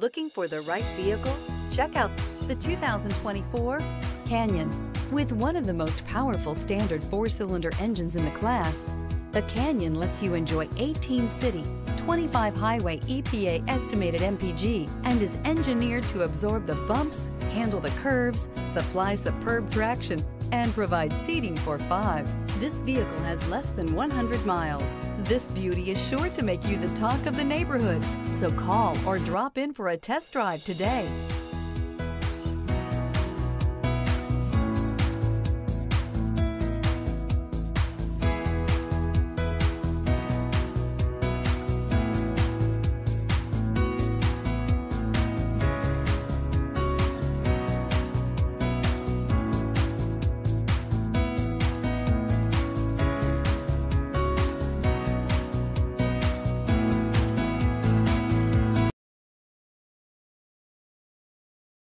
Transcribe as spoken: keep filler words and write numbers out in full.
Looking for the right vehicle? Check out the two thousand twenty-four Canyon. With one of the most powerful standard four-cylinder engines in the class, the Canyon lets you enjoy eighteen city, twenty-five highway E P A estimated M P G and is engineered to absorb the bumps, handle the curves, supply superb traction, and provide seating for five. This vehicle has less than one hundred miles. This beauty is sure to make you the talk of the neighborhood. So call or drop in for a test drive today.